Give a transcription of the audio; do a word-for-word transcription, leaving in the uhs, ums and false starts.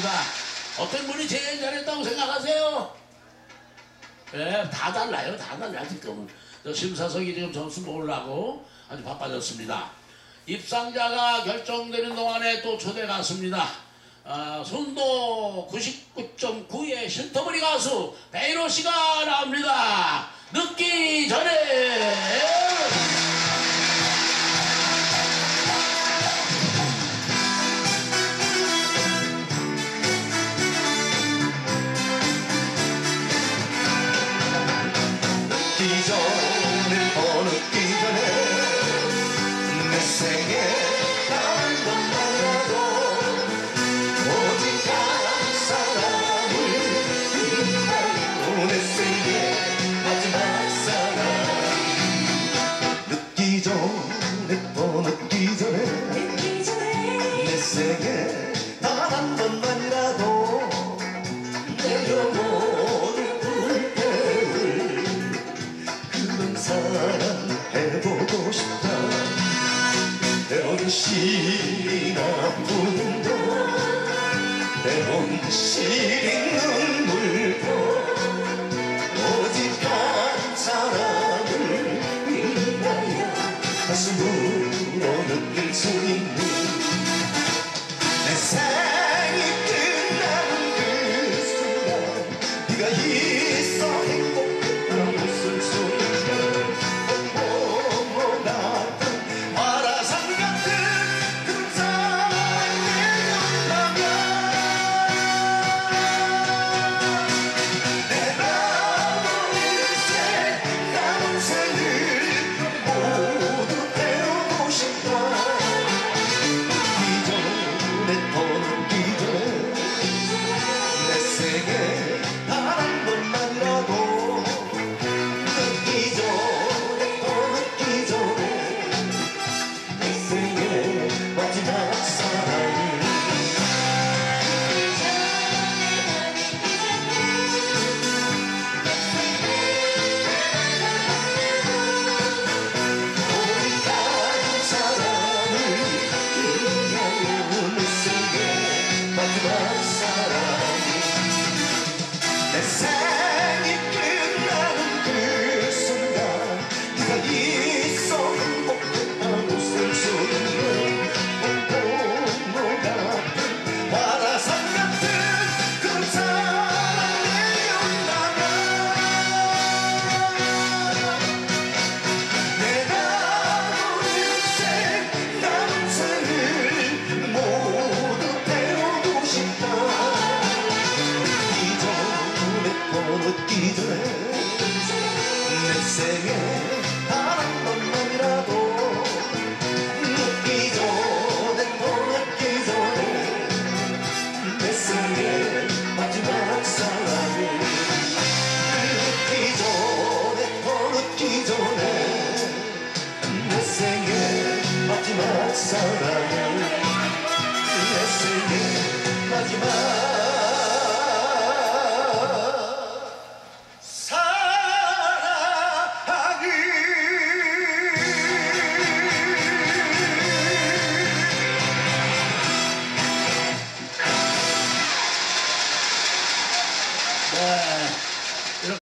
있습니다. 어떤 분이 제일 잘했다고 생각하세요? 네, 다 달라요. 다 달라요. 지금 심사석이 지금 점수 모으려고 아주 바빠졌습니다. 입상자가 결정되는 동안에 또 초대 가수입니다. 아, 순도 구십구 점 구의 신터머리 가수 베이로 씨가 나옵니다. 늦기 전에. 늦기 전에 더 늦기 전에 내 생에 단 한 번만이라도 오직 한 사람을 위하여 내 생에 마지막 사랑 늦기 전에 더 늦기 전에 내 생에 단 한 번만이라도 내 영혼을 불태울 그런 사랑 해보고 싶다. 때론 시린 아픔도 때론 시린 눈물도 오직 한 사람을 위하여 가슴으로 느낄 수 있는 내 생이 끝나는 그 순간 네가 있어 행복했던 웃을 수 있는 봄봄 같은 화라산 같은 그 사랑이 내려온다면 내 남은 인생 남은 생을 모두 태우고 싶다. 늦기 전에 더 늦기 전에 내 생에 단 한 번만이라도 늦기 전에 더 늦기 전에 내 생에 마지막 사랑을 오직 한 사람을 위하여 내 생에 마지막 사랑 내 생이 끝나는 그 순간 네가 있어 행복했던 웃을 수 있는 봄봄 같은 화라산 같은 그 사랑 내려온다면 내 남은 인생 남은 생을 모두 태우고 싶다. 늦기 전에 더 늦기 전에 내 생에 단 한 번만이라도 늦기 전에 더 늦기 전에 내 생에 마지막 사랑을 늦기 전에 더 늦기 전에 내 생에 마지막 사랑을 내 생에 마지막